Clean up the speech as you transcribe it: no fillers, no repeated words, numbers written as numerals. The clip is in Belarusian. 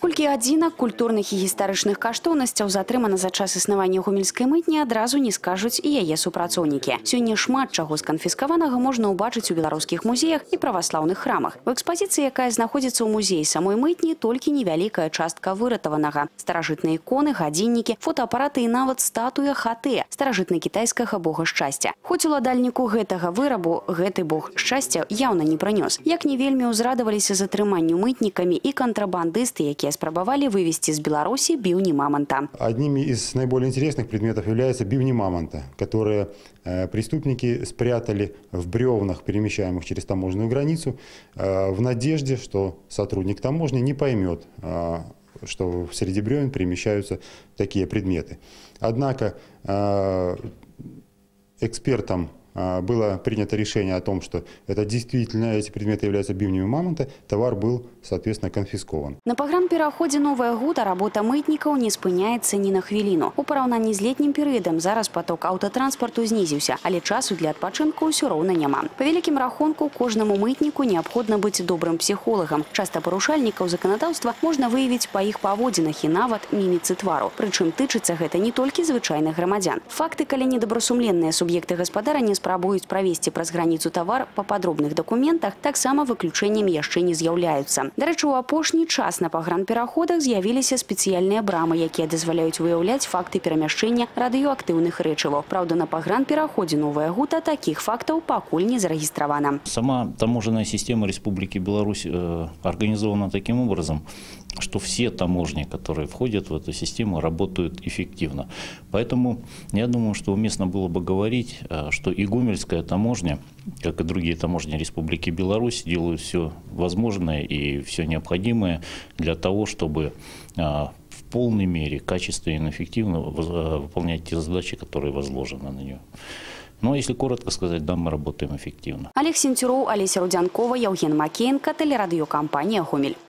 Колькі адзінак культурных і гістарычных каштоўнасцяў затрымана за час існавання гомельскай мытні, адразу не скажуць і яе супрацоўнікі. Сёння шмат чаго з канфіскаванага можна ўбачыць у беларускіх музеях і праваслаўных храмах. У экспазіцыі, якая знаходзіцца ў музеі самой мытні, толькі невялікая частка выратаванага. Старажытныя іконы, гадзіннікі, фотоапараты і нават статуя Хатэ, старажытна-кітайскага бога шчасця. Хоць уладальніку гэтага вырабу гэты бог шчасця яўна не прынёс. Як не вельмі ўзрадаваліся затрыманню мытнікамі і кантрабандысты, якія спробовали вывести из Беларуси бивни мамонта. Одним из наиболее интересных предметов является бивни мамонта, которые преступники спрятали в бревнах, перемещаемых через таможенную границу, в надежде, что сотрудник таможни не поймет, что среди бревен перемещаются такие предметы. Однако экспертам было принято решение о том, что это действительно эти предметы являются бивнями мамонта, товар был, соответственно, конфискован. На пагранпераходзе Новая Гута работа мытнікаў не спыняецца ні на хвіліну. У параўнанні з летнім перыядам зараз поток аўтатранспарту знізіўся, але часу для адпачынку ўсё роўна няма. Па вялікім рахунку, кожнаму мытніку неабходна быць добрым псіхолагам. Часта парушальнікаў заканадаўства можна выявіць па іх паводзінах і нават міміцы твару. Прычым тычыцца гэта не толькі звычайных грамадзян. Факты, калі недобрасумленныя суб'екты гаспадарання спрабуюць правесці праз граніцу тавар па падробных дакументах, таксама выключэннем яшчэ не з'яўляюцца. Дарэчы, у апошні час на пагранпераходах з'явіліся спецыяльныя брамы, якія дазваляюць выяўляць факты перамяшчэння радыёактыўных рэчываў. Праўда, на пагранпераходзе Новая Гута такіх фактаў пакуль не зарэгістравана. Сама таможенная система Республики Беларусь организована таким образом, что все таможни, которые входят в эту систему, работают эффективно. Поэтому я думаю, что уместно было бы говорить, что и гомельская таможня, как и другие таможни Республики Беларусь, делают все возможное и все необходимое для того, чтобы в полной мере, качественно и эффективно выполнять те задачи, которые возложены на нее. Но если коротко сказать, да, мы работаем эффективно. Олег Сентюров, Олеся Рудянкова, Евген Макеенко, телерадиокомпания «Гомель».